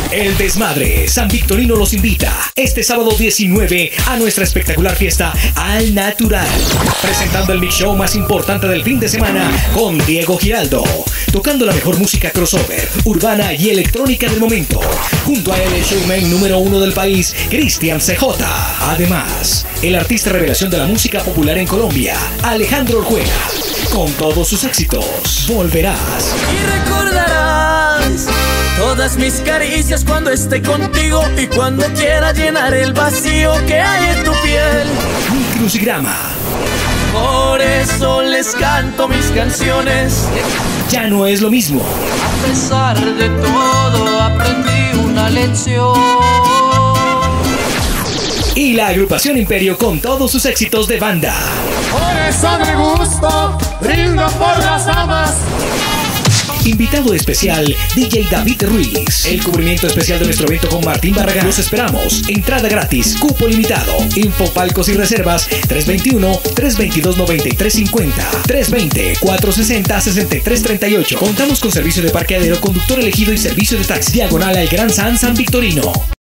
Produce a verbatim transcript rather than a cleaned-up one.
El Desmadre San Victorino los invita este sábado diecinueve a nuestra espectacular fiesta Al Natural, presentando el mix show más importante del fin de semana con Diego Giraldo, tocando la mejor música crossover, urbana y electrónica del momento, junto a él el showman número uno del país, Cristian C J. Además, el artista revelación de la música popular en Colombia, Alejandro Orjuela, con todos sus éxitos. Volverás y recordarás todas mis caricias cuando esté contigo y cuando quiera llenar el vacío que hay en tu piel. Un crucigrama. Por eso les canto mis canciones. Ya no es lo mismo. A pesar de todo aprendí una lección. Y la agrupación Imperio con todos sus éxitos de banda. Por eso me gusto, brindo por las damas. Invitado especial, D J David Ruiz. El cubrimiento especial de nuestro evento con Martín Barragán. Los esperamos. Entrada gratis, cupo limitado. Info, palcos y reservas tres dos uno, tres dos dos, nueve tres cinco cero, tres dos cero, cuatro seis cero, seis tres tres ocho. Contamos con servicio de parqueadero, conductor elegido y servicio de taxi. Diagonal al Gran San San Victorino.